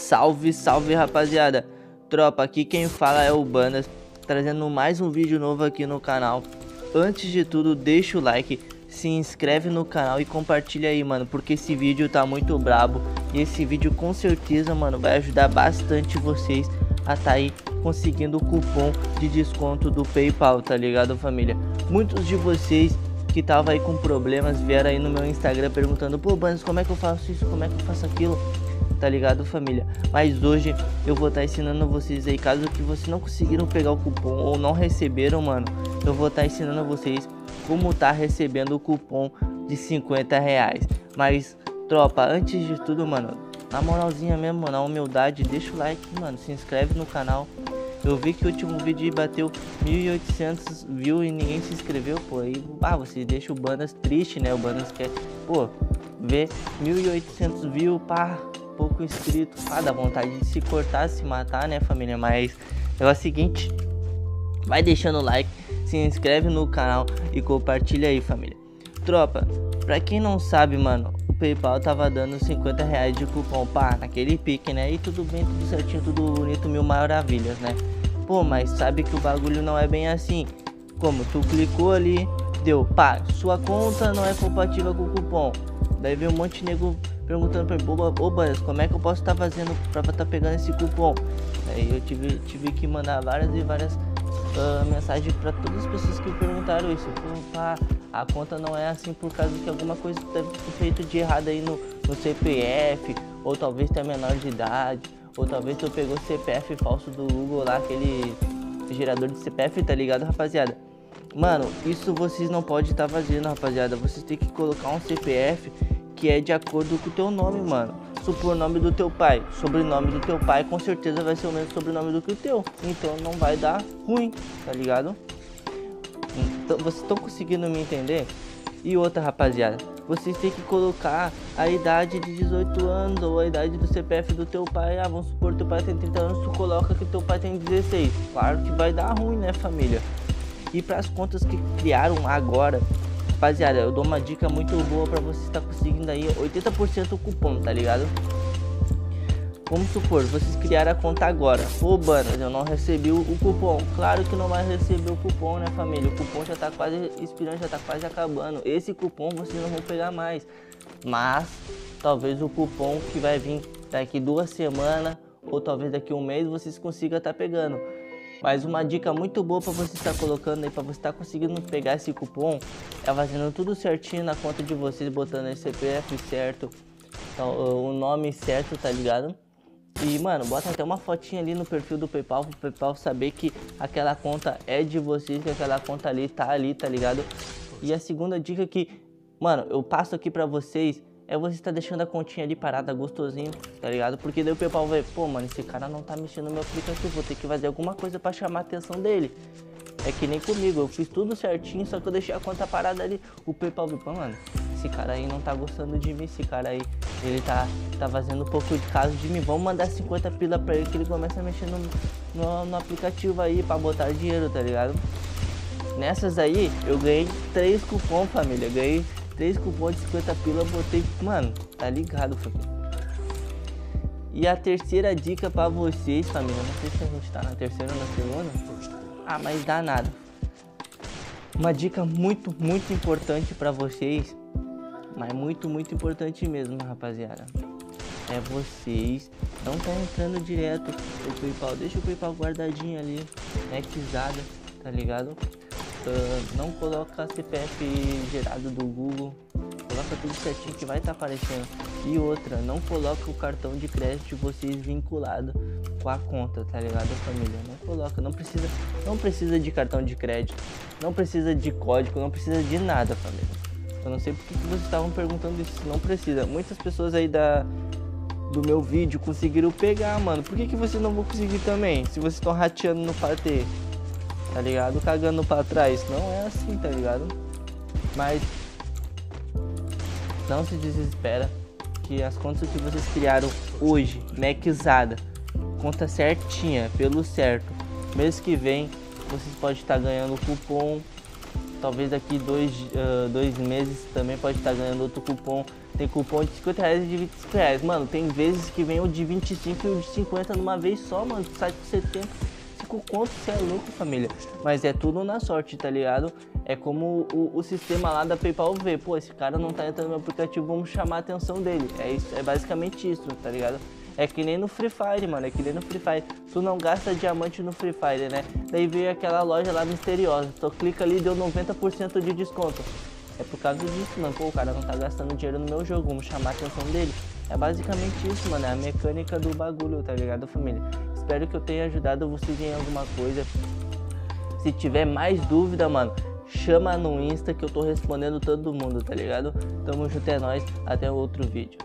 Salve, salve, rapaziada. Tropa, aqui quem fala é o Banas, trazendo mais um vídeo novo aqui no canal. Antes de tudo, deixa o like, se inscreve no canal e compartilha aí, mano, porque esse vídeo tá muito brabo. E esse vídeo com certeza, mano, vai ajudar bastante vocês a tá aí conseguindo o cupom de desconto do PayPal, tá ligado, família? Muitos de vocês que tava aí com problemas vieram aí no meu Instagram perguntando: pô, Banas, como é que eu faço isso, como é que eu faço aquilo? Tá ligado, família? Mas hoje eu vou estar ensinando vocês aí, caso que vocês não conseguiram pegar o cupom ou não receberam, mano, eu vou estar ensinando vocês como tá recebendo o cupom de 50 reais. Mas, tropa, antes de tudo, mano, na moralzinha mesmo, na humildade, deixa o like, mano, se inscreve no canal. Eu vi que o último vídeo bateu 1.800 views e ninguém se inscreveu, pô. Aí, você deixa o Banas triste, né? O Banas quer, pô, ver 1.800 views, pá, pouco inscrito, dá vontade de se cortar, se matar, né, família? Mas é o seguinte, vai deixando o like, se inscreve no canal e compartilha aí, família. Tropa, pra quem não sabe, mano, o PayPal tava dando 50 reais de cupom, pá, naquele pique, né? E tudo bem, tudo certinho, tudo bonito, mil maravilhas, né? Pô, mas sabe que o bagulho não é bem assim. Como tu clicou ali, deu, pá, sua conta não é compatível com o cupom. Daí veio um monte de nego perguntando pra mim: ô Banas, como é que eu posso estar fazendo pra estar pegando esse cupom? Aí eu tive que mandar várias mensagens pra todas as pessoas que perguntaram isso. Pá, a conta não é assim por causa que alguma coisa deve ter feito de errado aí no CPF, ou talvez tenha menor de idade, ou talvez tu pegou CPF falso do Google lá, aquele gerador de CPF, tá ligado, rapaziada? Mano, isso vocês não podem estar fazendo, rapaziada. Vocês têm que colocar um CPF que é de acordo com o teu nome, mano. Supor o nome do teu pai, sobrenome do teu pai, com certeza vai ser o mesmo sobrenome do que o teu. Então não vai dar ruim, tá ligado? Então, vocês estão conseguindo me entender? E outra, rapaziada, vocês têm que colocar a idade de 18 anos ou a idade do CPF do teu pai. Vamos supor que teu pai tem 30 anos, tu coloca que teu pai tem 16. Claro que vai dar ruim, né, família? E para as contas que criaram agora, rapaziada, eu dou uma dica muito boa para você estar conseguindo aí 80% o cupom, tá ligado? Vamos supor, vocês criaram a conta agora. Ô Banas, eu não recebi o cupom. Claro que não vai receber o cupom, né, família? O cupom já tá quase expirando, já tá quase acabando. Esse cupom vocês não vão pegar mais. Mas talvez o cupom que vai vir daqui 2 semanas ou talvez daqui 1 mês vocês consigam estar pegando. Mas uma dica muito boa para você estar colocando aí, para você estar conseguindo pegar esse cupom, é fazendo tudo certinho na conta de vocês, botando esse CPF certo, então, o nome certo, tá ligado? E, mano, bota até uma fotinha ali no perfil do PayPal, pro PayPal saber que aquela conta é de vocês, que aquela conta ali, tá ligado? E a segunda dica que, mano, eu passo aqui pra vocês, é você estar deixando a continha ali parada, gostosinho, tá ligado? Porque daí o PayPal vai, pô, mano, esse cara não tá mexendo no meu aplicativo, vou ter que fazer alguma coisa pra chamar a atenção dele. É que nem comigo, eu fiz tudo certinho, só que eu deixei a conta parada ali. O PayPal viu, pô, mano, esse cara aí não tá gostando de mim, esse cara aí, ele tá fazendo um pouco de caso de mim. Vamos mandar 50 pila pra ele que ele começa a mexer no aplicativo aí pra botar dinheiro, tá ligado? Nessas aí, eu ganhei 3 cupons, família, ganhei 3 cupons de 50 pila, botei, mano, tá ligado, família. E a terceira dica pra vocês, família, não sei se a gente tá na terceira ou na segunda, mas dá nada. Uma dica muito importante pra vocês, mas muito importante mesmo, rapaziada, é vocês não tá entrando direto no PayPal, deixa o PayPal guardadinho ali, xada, tá ligado? Não coloca CPF gerado do Google, coloca tudo certinho que vai estar aparecendo. E outra, não coloca o cartão de crédito de vocês vinculado com a conta, tá ligado, família? Não coloca, não precisa de cartão de crédito, não precisa de código, não precisa de nada, família. Eu não sei porque que vocês estavam perguntando isso, não precisa. Muitas pessoas aí do meu vídeo conseguiram pegar, mano. Por que vocês não vão conseguir também? Se vocês estão rateando no patê, tá ligado? Cagando pra trás. Não é assim, tá ligado? Mas não se desespera, que as contas que vocês criaram hoje, maxada, conta certinha, pelo certo, mês que vem vocês podem estar ganhando cupom. Talvez daqui 2 meses também pode estar ganhando outro cupom. Tem cupom de 50 reais e de 25 reais. Mano, tem vezes que vem o de 25 e o de 50 numa vez só, mano. Sai com 70, 5 conto, você é louco, família. Mas é tudo na sorte, tá ligado? É como o sistema lá da PayPal vê. Pô, esse cara não tá entrando no aplicativo, vamos chamar a atenção dele. É isso, é basicamente isso, tá ligado? É que nem no Free Fire, mano, é que nem no Free Fire. Tu não gasta diamante no Free Fire, né? Daí veio aquela loja lá misteriosa. Tu clica ali e deu 90% de desconto. É por causa disso, mano. Pô, o cara não tá gastando dinheiro no meu jogo, vamos chamar a atenção dele. É basicamente isso, mano. É a mecânica do bagulho, tá ligado, família? Espero que eu tenha ajudado vocês em alguma coisa. Se tiver mais dúvida, mano, chama no Insta que eu tô respondendo todo mundo, tá ligado? Tamo junto, é nóis. Até o outro vídeo.